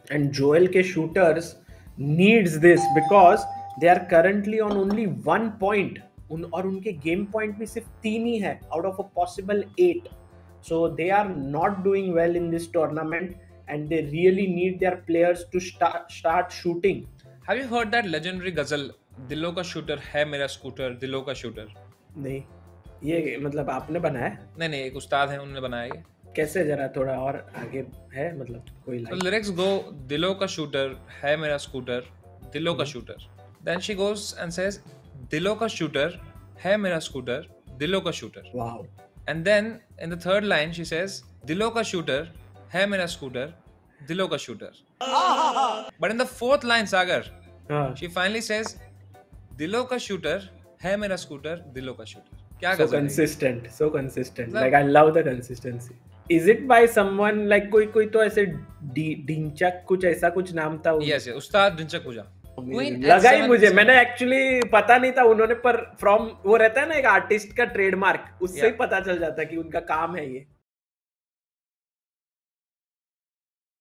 And Joel के shooters needs this because they are currently on only 1 point. और उनके game point भी सिर्फ 3 ही है out of a possible 8. So they are not doing well in this tournament and they really need their players to start shooting. Have you heard that legendary ghazal, दिलों का shooter है मेरा scooter, दिलों का shooter? नहीं, ये मतलब आपने बनाया? नहीं, एक उस्ताद है, उन्होंने बनाया ये। कैसे, जरा थोड़ा और आगे है, मतलब कोई लाइन? So lyrics go, दिलों का शूटर है मेरा स्कूटर, दिलों का shooter. Then she goes and says, दिलों का शूटर है मेरा स्कूटर, दिलों का shooter. Wow. And then in the third line she says, दिलों का शूटर है मेरा स्कूटर, दिलों का shooter. But in the fourth line, Sagar, she finally says, दिलों का शूटर है मेरा स्कूटर, दिलों का शूटर. क्या So consistent, so consistent. Like I love the consistency. Is it by someone like कोई तो ऐसे ढिंचक कुछ ऐसा कुछ नाम था? Yes, उस्ताद ढिंचक पूजा. लगा ही मुझे, मैंने एक्चुअली पता नहीं था उन्होंने, पर फ्रॉम वो रहता है ना एक आर्टिस्ट का ट्रेडमार्क, उससे ही पता चल जाता है कि उनका काम है ये.